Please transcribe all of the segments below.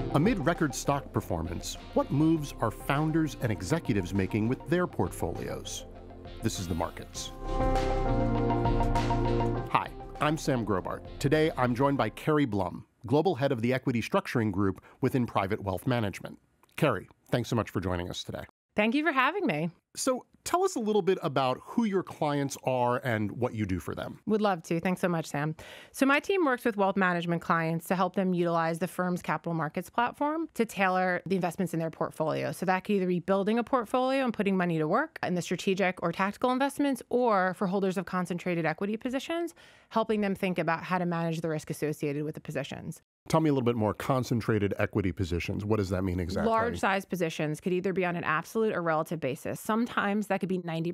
Amid record stock performance, what moves are founders and executives making with their portfolios? This is The Markets. Hi, I'm Sam Grobart. Today, I'm joined by Kerry Blum, Global Head of the Equity Structuring Group within Private Wealth Management. Kerry, thanks so much for joining us today. Thank you for having me. So tell us a little bit about who your clients are and what you do for them. Would love to. Thanks so much, Sam. So my team works with wealth management clients to help them utilize the firm's capital markets platform to tailor the investments in their portfolio. So that could either be building a portfolio and putting money to work in the strategic or tactical investments, or for holders of concentrated equity positions, helping them think about how to manage the risk associated with the positions. Tell me a little bit more. Concentrated equity positions. What does that mean exactly? Large size positions could either be on an absolute or relative basis. Sometimes that could be 90%,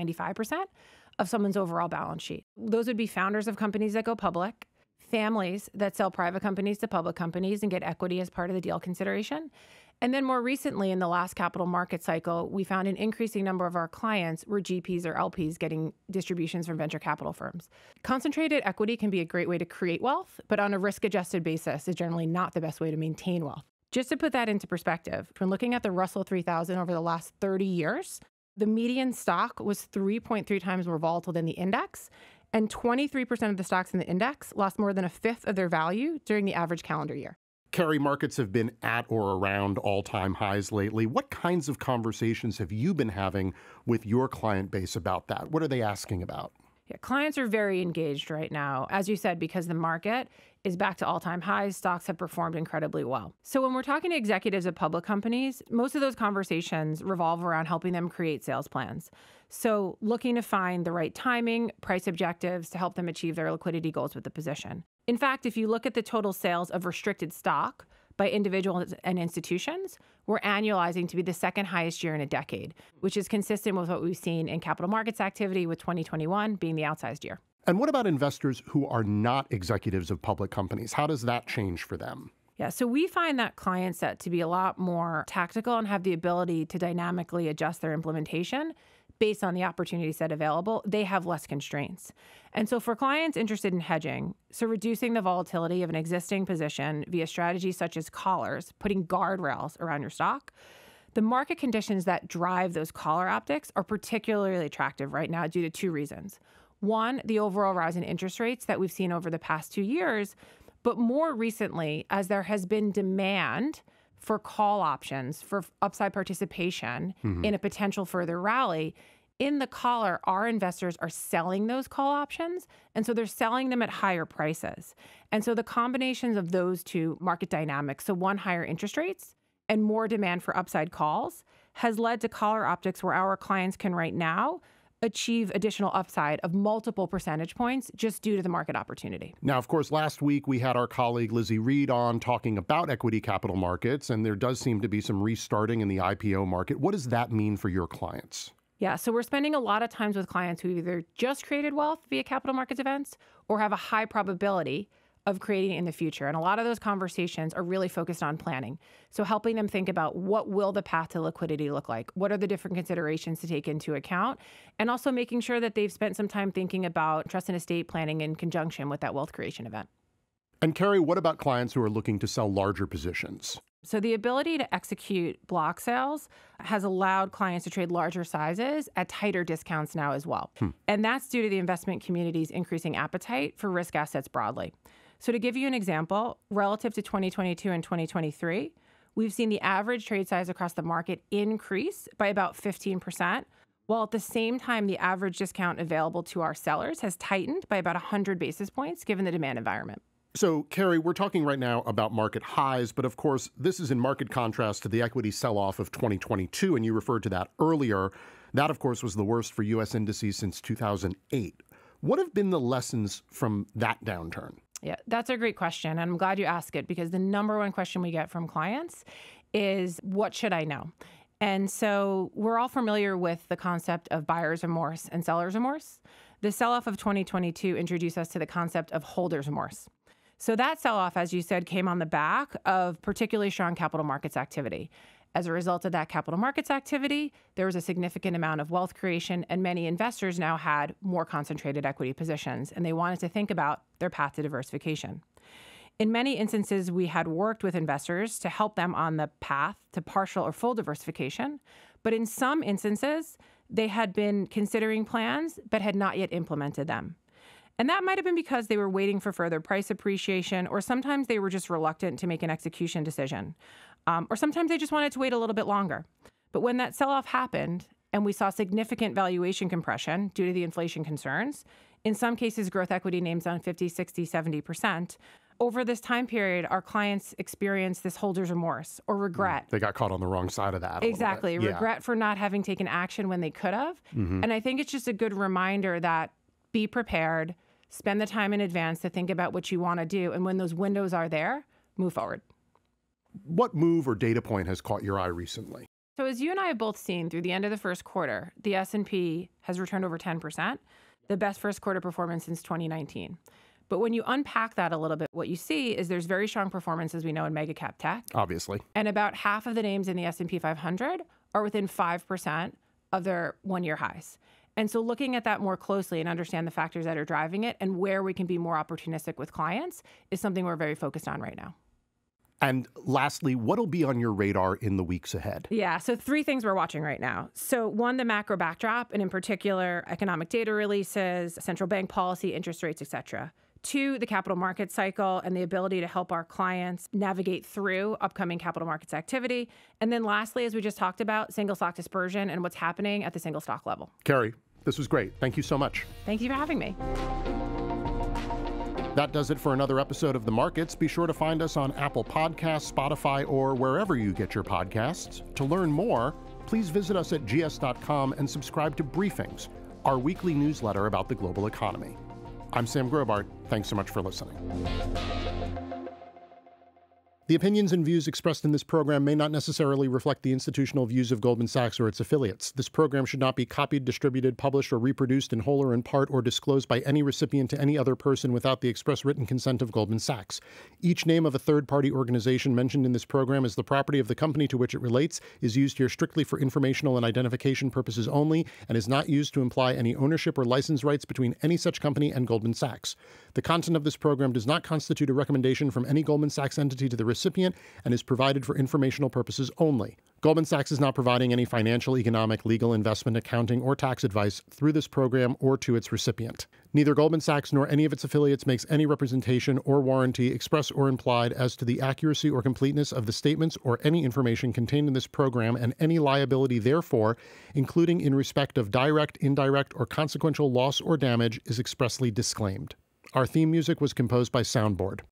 95% of someone's overall balance sheet. Those would be founders of companies that go public, families that sell private companies to public companies and get equity as part of the deal consideration. And then more recently, in the last capital market cycle, we found an increasing number of our clients were GPs or LPs getting distributions from venture capital firms. Concentrated equity can be a great way to create wealth, but on a risk-adjusted basis is generally not the best way to maintain wealth. Just to put that into perspective, when looking at the Russell 3000 over the last 30 years, the median stock was 3.3 times more volatile than the index, and 23% of the stocks in the index lost more than a fifth of their value during the average calendar year. Kerry, markets have been at or around all-time highs lately. What kinds of conversations have you been having with your client base about that? What are they asking about? Yeah, clients are very engaged right now, as you said, because the market is back to all-time highs. Stocks have performed incredibly well. So when we're talking to executives of public companies, most of those conversations revolve around helping them create sales plans. So looking to find the right timing, price objectives to help them achieve their liquidity goals with the position. In fact, if you look at the total sales of restricted stock by individuals and institutions, we're annualizing to be the second highest year in a decade, which is consistent with what we've seen in capital markets activity, with 2021 being the outsized year. And what about investors who are not executives of public companies? How does that change for them? Yeah, so we find that client set to be a lot more tactical and have the ability to dynamically adjust their implementation based on the opportunity set available. They have less constraints. And so for clients interested in hedging, so reducing the volatility of an existing position via strategies such as collars, putting guardrails around your stock, the market conditions that drive those collar optics are particularly attractive right now due to two reasons. One, the overall rise in interest rates that we've seen over the past 2 years, but more recently, as there has been demand for call options for upside participation in a potential further rally. In the collar, our investors are selling those call options, and so they're selling them at higher prices. And so the combinations of those two market dynamics, so one, higher interest rates and more demand for upside calls, has led to collar optics where our clients can right now achieve additional upside of multiple percentage points just due to the market opportunity. Now, of course, last week we had our colleague Lizzie Reed on talking about equity capital markets, and there does seem to be some restarting in the IPO market. What does that mean for your clients? Yeah, so we're spending a lot of times with clients who either just created wealth via capital markets events or have a high probability of creating it in the future. And a lot of those conversations are really focused on planning. So helping them think about what will the path to liquidity look like? What are the different considerations to take into account? And also making sure that they've spent some time thinking about trust and estate planning in conjunction with that wealth creation event. And Kerry, what about clients who are looking to sell larger positions? So the ability to execute block sales has allowed clients to trade larger sizes at tighter discounts now as well. And that's due to the investment community's increasing appetite for risk assets broadly. So to give you an example, relative to 2022 and 2023, we've seen the average trade size across the market increase by about 15%, while at the same time, the average discount available to our sellers has tightened by about 100 basis points given the demand environment. So, Kerry, we're talking right now about market highs, but of course, this is in marked contrast to the equity sell-off of 2022, and you referred to that earlier. That, of course, was the worst for U.S. indices since 2008. What have been the lessons from that downturn? Yeah, that's a great question. And I'm glad you asked it, because the number one question we get from clients is, what should I know? And so we're all familiar with the concept of buyer's remorse and seller's remorse. The sell-off of 2022 introduced us to the concept of holder's remorse. So that sell-off, as you said, came on the back of particularly strong capital markets activity. As a result of that capital markets activity, there was a significant amount of wealth creation, and many investors now had more concentrated equity positions, and they wanted to think about their path to diversification. In many instances, we had worked with investors to help them on the path to partial or full diversification. But in some instances, they had been considering plans but had not yet implemented them. And that might have been because they were waiting for further price appreciation, or sometimes they were just reluctant to make an execution decision. Or sometimes they just wanted to wait a little bit longer. But when that sell-off happened and we saw significant valuation compression due to the inflation concerns, in some cases, growth equity names down 50, 60, 70%. Over this time period, our clients experienced this holder's remorse or regret. They got caught on the wrong side of that. Exactly. Yeah. Regret for not having taken action when they could have. And I think it's just a good reminder that be prepared, spend the time in advance to think about what you want to do. And when those windows are there, move forward. What move or data point has caught your eye recently? So as you and I have both seen, through the end of the first quarter, the S&P has returned over 10%, the best first quarter performance since 2019. But when you unpack that a little bit, what you see is there's very strong performance, as we know, in mega cap tech. Obviously. And about half of the names in the S&P 500 are within 5% of their one-year highs. And so looking at that more closely and understand the factors that are driving it and where we can be more opportunistic with clients is something we're very focused on right now. And lastly, what'll be on your radar in the weeks ahead? Yeah, so 3 things we're watching right now. So 1, the macro backdrop, and in particular, economic data releases, central bank policy, interest rates, et cetera. 2, the capital markets cycle and the ability to help our clients navigate through upcoming capital markets activity. And then lastly, as we just talked about, single stock dispersion and what's happening at the single stock level. Kerry, this was great. Thank you so much. Thank you for having me. That does it for another episode of The Markets. Be sure to find us on Apple Podcasts, Spotify, or wherever you get your podcasts. To learn more, please visit us at gs.com and subscribe to Briefings, our weekly newsletter about the global economy. I'm Sam Grobart. Thanks so much for listening. The opinions and views expressed in this program may not necessarily reflect the institutional views of Goldman Sachs or its affiliates. This program should not be copied, distributed, published, or reproduced in whole or in part or disclosed by any recipient to any other person without the express written consent of Goldman Sachs. Each name of a third-party organization mentioned in this program as the property of the company to which it relates is used here strictly for informational and identification purposes only and is not used to imply any ownership or license rights between any such company and Goldman Sachs. The content of this program does not constitute a recommendation from any Goldman Sachs entity to the recipient and is provided for informational purposes only. Goldman Sachs is not providing any financial, economic, legal, investment, accounting, or tax advice through this program or to its recipient. Neither Goldman Sachs nor any of its affiliates makes any representation or warranty, express or implied, as to the accuracy or completeness of the statements or any information contained in this program, and any liability therefore, including in respect of direct, indirect, or consequential loss or damage, is expressly disclaimed. Our theme music was composed by Soundboard.